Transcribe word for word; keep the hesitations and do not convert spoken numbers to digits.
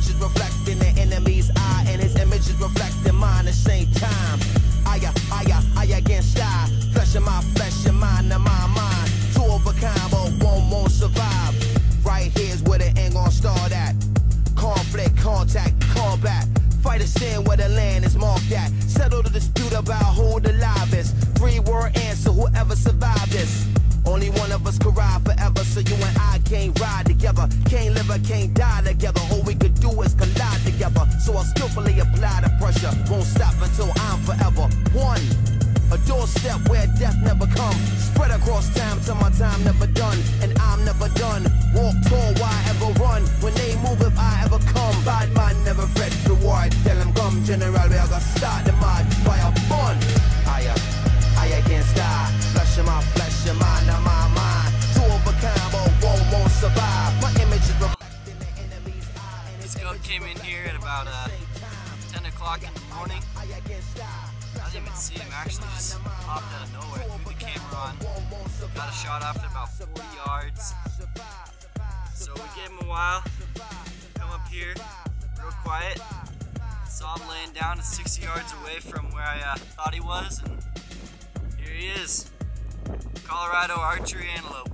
image is reflecting the enemy's eye, and his image is reflecting mine at the same time. I, I, I against I, flesh of my flesh and mind of my mind. Two of a kind, but one won't survive. Right here's where the end gon' start at. Conflict, contact, combat. Fight a sin where the land is marked at. Settle the dispute about who the live is. Three word answer, whoever survived this. Only one of us could ride forever, so you and I can't ride together. Can't live or can't die together. All we could do is collide together. So I'll skillfully apply the pressure. Won't stop until I'm forever one. A doorstep where death never comes. Spread across time till my time never done. And I'm never done. Walk tall, why ever run? When they move, if I ever come. Bad man never fret the war. Tell them come, general, we are gonna start the march. Fire fun. I, uh, I against I. Flesh of my flesh and mind of my mind. Two of a kind, but one won't survive. My image is reflecting the enemy's eye. This goat came in here at about uh, ten o'clock in the morning. I didn't even see him, actually just popped out of nowhere, threw the camera on, got a shot off at about forty yards. So we gave him a while, come up here, real quiet, saw him laying down at sixty yards away from where I uh, thought he was, and here he is, Colorado Archery Antelope.